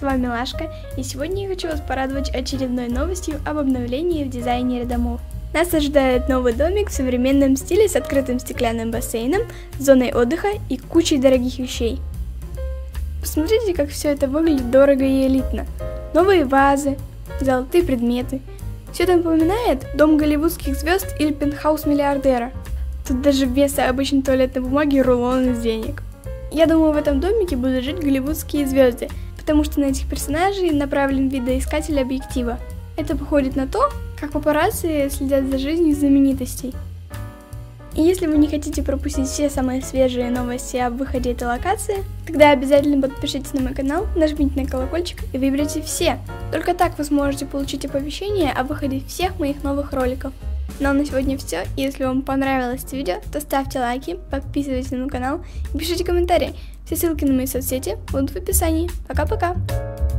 с вами Лашка, и сегодня я хочу вас порадовать очередной новостью об обновлении в дизайнере домов. Нас ожидает новый домик в современном стиле с открытым стеклянным бассейном, зоной отдыха и кучей дорогих вещей. Посмотрите, как все это выглядит дорого и элитно. Новые вазы, золотые предметы. Все это напоминает дом голливудских звезд или пентхаус миллиардера. Тут даже вместо обычной туалетной бумаги рулон из денег. Я думаю, в этом домике будут жить голливудские звезды, потому что на этих персонажей направлен видоискатель объектива. Это походит на то, как папарацци следят за жизнью знаменитостей. И если вы не хотите пропустить все самые свежие новости об выходе этой локации, тогда обязательно подпишитесь на мой канал, нажмите на колокольчик и выберите все. Только так вы сможете получить оповещение о выходе всех моих новых роликов. Ну а на сегодня все. Если вам понравилось это видео, то ставьте лайки, подписывайтесь на мой канал и пишите комментарии. Все ссылки на мои соцсети будут в описании. Пока-пока!